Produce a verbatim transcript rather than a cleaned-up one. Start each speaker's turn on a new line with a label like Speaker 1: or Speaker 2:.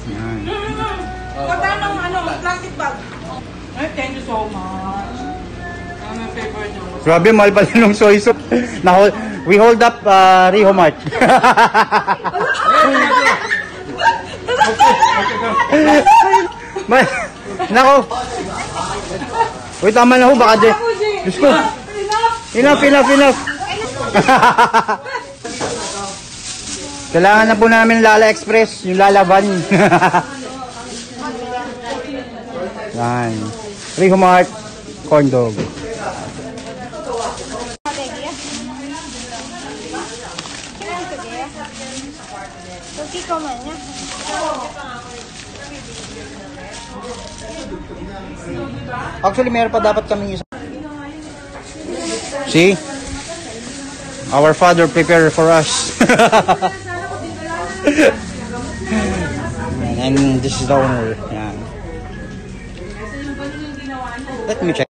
Speaker 1: Yan.
Speaker 2: Magkano ano, plastic bag? Ay, thank you so much. Ano yung favorite nyo?
Speaker 1: Grabe, mahal pala nung soy sauce. We hold up uh, Riho Mart. Nako. Uy, tama na ho, baka di. Diyos ko. Enough, enough, enough. Kailangan na po namin Lala Express, yung Lala Van. Yan. Riho Mart, corn dog. Actually, meron pa dapat kami isa. See? Our Father prepared for us. And this is the owner. Yan. Let me check.